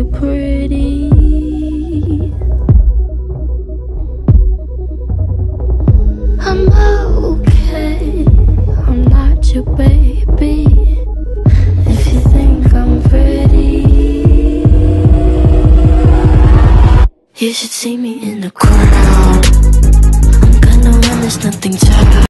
pretty. I'm okay, I'm not your baby. If you think I'm pretty, you should see me in the crowd. I'm gonna run, there's nothing to